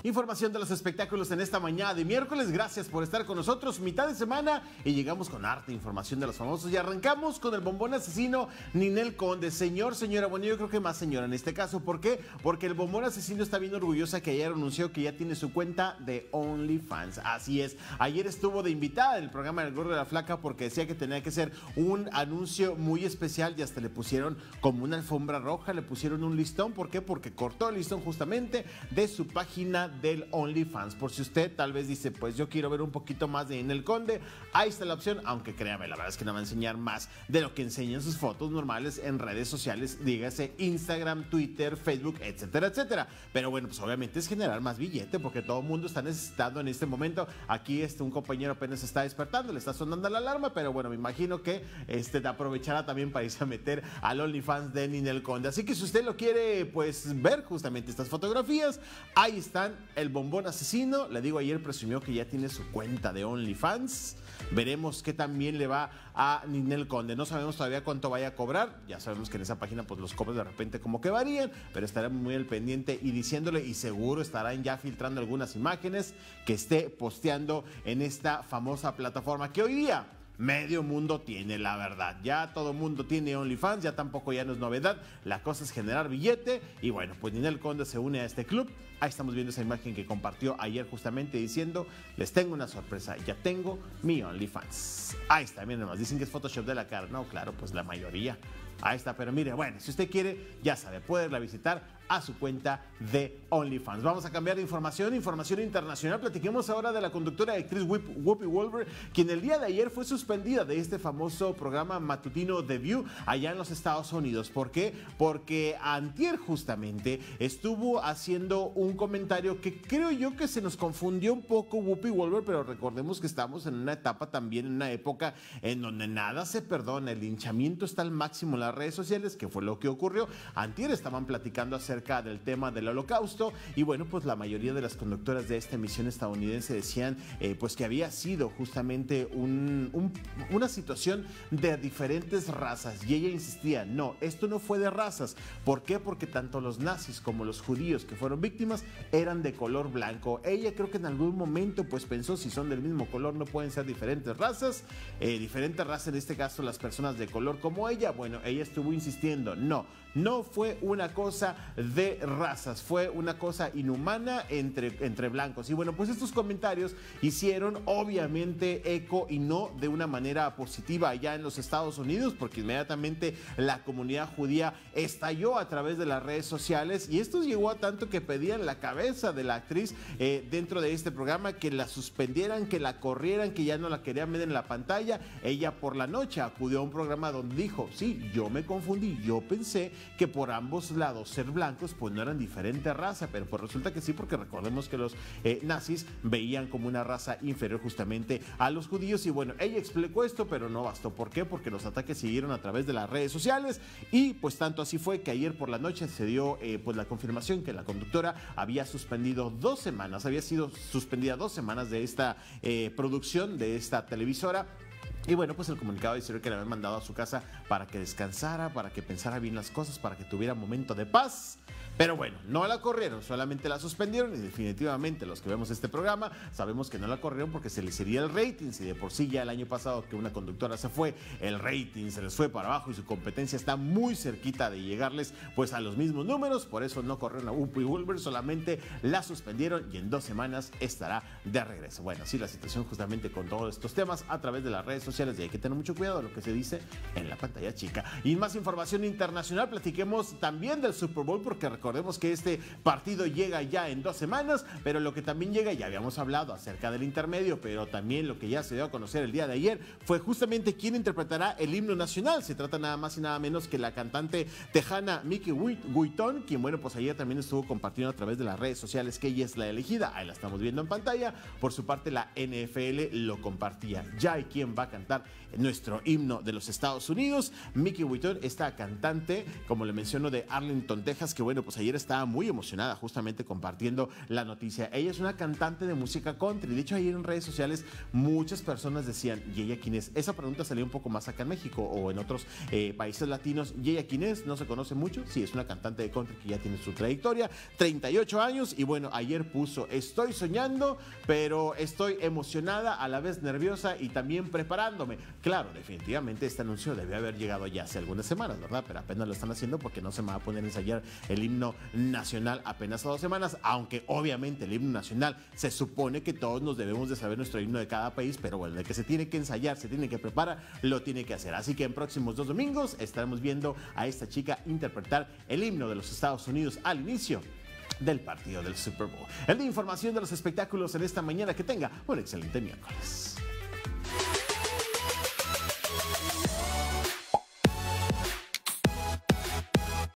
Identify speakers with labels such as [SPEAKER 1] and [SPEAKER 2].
[SPEAKER 1] información de los espectáculos en esta mañana de miércoles. Gracias por estar con nosotros, mitad de semana, y llegamos con harta información de los famosos. Y arrancamos con el bombón asesino Ninel Conde. Señora, bueno, yo creo que más señora en este caso. ¿Por qué? Porque el bombón asesino está bien orgullosa que ayer anunció que ya tiene su cuenta de OnlyFans. Así es, ayer estuvo de invitada en el programa del Gordo de la Flaca porque decía que tenía que ser un anuncio muy especial y hasta le pusieron como una alfombra roja, le pusieron un listón. ¿Por qué? Porque cortó el listón justamente de su página del OnlyFans. Por si usted tal vez dice, pues yo quiero ver un poquito más de Ninel Conde, ahí está la opción, aunque créame, la verdad es que no va a enseñar más de lo que enseñan sus fotos normales en redes sociales, dígase Instagram, Twitter, Facebook, etcétera, etcétera. Pero bueno, pues obviamente es generar más billete porque todo el mundo está necesitando en este momento. Aquí un compañero apenas está despertando, le está sonando la alarma, pero bueno, me imagino que aprovechará también para irse a meter al OnlyFans de Ninel Conde. Así que si usted lo quiere, pues ver justamente estas fotografías, ahí están. El bombón asesino, le digo, ayer presumió que ya tiene su cuenta de OnlyFans. Veremos qué también le va a Ninel Conde. No sabemos todavía cuánto vaya a cobrar. Ya sabemos que en esa página pues los cobros de repente como que varían, pero estaremos muy al pendiente y diciéndole, y seguro estarán ya filtrando algunas imágenes que esté posteando en esta famosa plataforma que hoy día medio mundo tiene, la verdad. Ya todo mundo tiene OnlyFans, ya tampoco ya no es novedad. La cosa es generar billete. Y bueno, pues Ninel Conde se une a este club. Ahí estamos viendo esa imagen que compartió ayer justamente diciendo, les tengo una sorpresa, ya tengo mi OnlyFans. Ahí está, miren nomás, dicen que es Photoshop de la cara. No, claro, pues la mayoría. Ahí está, pero mire, bueno, si usted quiere, ya sabe, puede irla a visitar a su cuenta de OnlyFans. Vamos a cambiar de información internacional. Platiquemos ahora de la conductora y actriz Whoopi Goldberg, quien el día de ayer fue suspendida de este famoso programa matutino The View allá en los Estados Unidos. ¿Por qué? Porque antier justamente estuvo haciendo un comentario que creo yo que se nos confundió un poco Whoopi Goldberg, pero recordemos que estamos en una etapa también, en una época en donde nada se perdona, el linchamiento está al máximo en las redes sociales, que fue lo que ocurrió. Antier estaban platicando acerca del tema del holocausto y bueno, pues la mayoría de las conductoras de esta emisión estadounidense decían pues que había sido justamente una situación de diferentes razas, y ella insistía, no, esto no fue de razas. ¿Por qué? Porque tanto los nazis como los judíos que fueron víctimas eran de color blanco. Ella creo que en algún momento pues pensó, si son del mismo color no pueden ser diferentes razas en este caso las personas de color como ella. Bueno, ella estuvo insistiendo, no fue una cosa de razas, fue una cosa inhumana entre blancos. Y bueno, pues estos comentarios hicieron obviamente eco, y no de una manera positiva allá en los Estados Unidos, porque inmediatamente la comunidad judía estalló a través de las redes sociales, y esto llegó a tanto que pedían la cabeza de la actriz dentro de este programa, que la suspendieran, que la corrieran, que ya no la querían ver en la pantalla. Ella por la noche acudió a un programa donde dijo, sí, yo me confundí, yo pensé que por ambos lados ser blancos pues no eran diferente raza, pero pues resulta que sí, porque recordemos que los nazis veían como una raza inferior justamente a los judíos. Y bueno, ella explicó esto, pero no bastó. ¿Por qué? Porque los ataques siguieron a través de las redes sociales, y pues tanto así fue que ayer por la noche se dio pues la confirmación que la conductora había suspendido 2 semanas, había sido suspendida 2 semanas de esta producción de esta televisora. Y bueno, pues el comunicado dice que le habían mandado a su casa para que descansara, para que pensara bien las cosas, para que tuviera momento de paz. Pero bueno, no la corrieron, solamente la suspendieron, y definitivamente los que vemos este programa sabemos que no la corrieron porque se les iría el rating. Si de por sí ya el año pasado que una conductora se fue, el rating se les fue para abajo y su competencia está muy cerquita de llegarles pues a los mismos números. Por eso no corrieron a Whoopi Goldberg, solamente la suspendieron y en 2 semanas estará de regreso. Bueno, así la situación justamente con todos estos temas a través de las redes sociales, y hay que tener mucho cuidado de lo que se dice en la pantalla chica. Y más información internacional, platiquemos también del Super Bowl, porque recordemos que este partido llega ya en 2 semanas, pero lo que también llega, ya habíamos hablado acerca del intermedio, pero también lo que ya se dio a conocer el día de ayer fue justamente quién interpretará el himno nacional. Se trata nada más y nada menos que la cantante tejana Mickey Guyton, quien bueno, pues ayer también estuvo compartiendo a través de las redes sociales que ella es la elegida. Ahí la estamos viendo en pantalla. Por su parte, la NFL lo compartía. Ya hay quien va a cantar nuestro himno de los Estados Unidos. Mickey Guyton, esta cantante, como le menciono, de Arlington, Texas, que bueno, pues pues ayer estaba muy emocionada justamente compartiendo la noticia. Ella es una cantante de música country. De hecho, ayer en redes sociales muchas personas decían, ¿y ella quién es? Esa pregunta salió un poco más acá en México o en otros países latinos. ¿Y ella quién es? No se conoce mucho. Sí, es una cantante de country que ya tiene su trayectoria, 38 años. Y bueno, ayer puso, estoy soñando, pero estoy emocionada, a la vez nerviosa y también preparándome. Claro, definitivamente este anuncio debe haber llegado ya hace algunas semanas, ¿verdad? Pero apenas lo están haciendo porque no se me va a poner a ensayar el himno nacional apenas a 2 semanas, aunque obviamente el himno nacional se supone que todos nos debemos de saber nuestro himno de cada país, pero bueno, de que se tiene que ensayar, se tiene que preparar, lo tiene que hacer. Así que en próximos 2 domingos estaremos viendo a esta chica interpretar el himno de los Estados Unidos al inicio del partido del Super Bowl. El de información de los espectáculos en esta mañana. Que tenga un excelente miércoles.